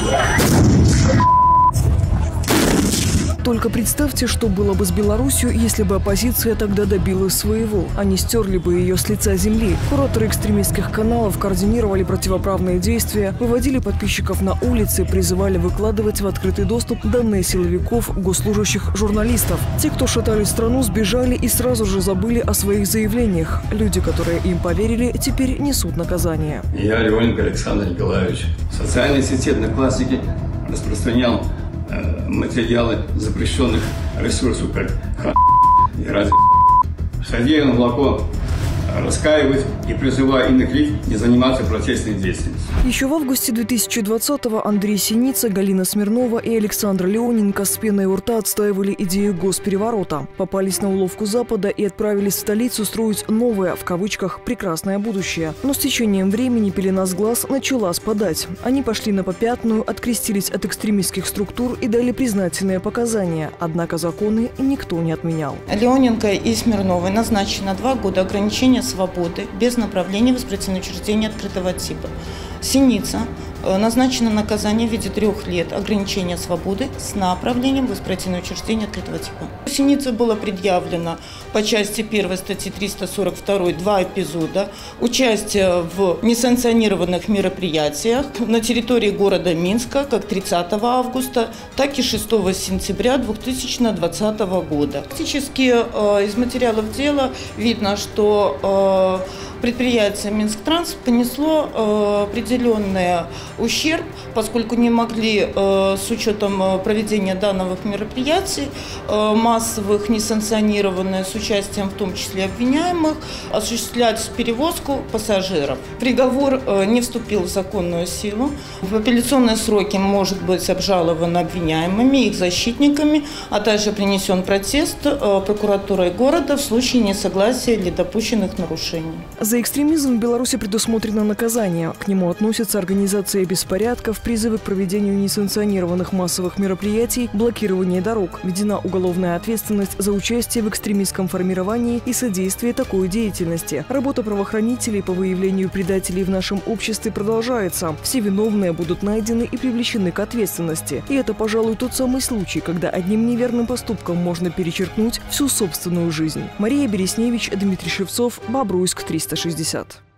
Только представьте, что было бы с Беларусью, если бы оппозиция тогда добилась своего. Они стерли бы ее с лица земли. Кураторы экстремистских каналов координировали противоправные действия, выводили подписчиков на улицы, призывали выкладывать в открытый доступ данные силовиков, госслужащих, журналистов. Те, кто шатали страну, сбежали и сразу же забыли о своих заявлениях. Люди, которые им поверили, теперь несут наказание. Я, Леоненко Александр Николаевич, в социальной сети «Одноклассники» распространял материалы запрещенных ресурсов, как и радио. Содеянное глубоко раскаиваюсь и призываю иных лиц не заниматься протестной деятельностью. Еще в августе 2020-го Андрей Синица, Галина Смирнова и Александр Леоненко с пеной у рта отстаивали идею госпереворота. Попались на уловку Запада и отправились в столицу строить новое, в кавычках, прекрасное будущее. Но с течением времени пелена с глаз начала спадать. Они пошли на попятную, открестились от экстремистских структур и дали признательные показания. Однако законы никто не отменял. Леоненко и Смирновой назначено 2 года ограничения свободы без направления в исправительное учреждение открытого типа. Синица назначено наказание в виде 3 лет ограничения свободы с направлением в исправительное учреждение открытого типа. Синице было предъявлено по части 1 статьи 342 2 эпизода участие в несанкционированных мероприятиях на территории города Минска как 30 августа, так и 6 сентября 2020 года. Фактически из материалов дела видно, что предприятие Минсктранс понесло определенный ущерб, поскольку не могли с учетом проведения данных мероприятий массовых, несанкционированных, с участием в том числе обвиняемых, осуществлять перевозку пассажиров. Приговор не вступил в законную силу. В апелляционные сроки может быть обжалован обвиняемыми, их защитниками, а также принесен протест прокуратурой города в случае несогласия или допущенных нарушений. За экстремизм в Беларуси предусмотрено наказание. К нему относятся организация беспорядков, призывы к проведению несанкционированных массовых мероприятий, блокирование дорог. Введена уголовная ответственность за участие в экстремистском формировании и содействие такой деятельности. Работа правоохранителей по выявлению предателей в нашем обществе продолжается. Все виновные будут найдены и привлечены к ответственности. И это, пожалуй, тот самый случай, когда одним неверным поступком можно перечеркнуть всю собственную жизнь. Мария Бересневич, Дмитрий Шевцов, Бобруйск, 360.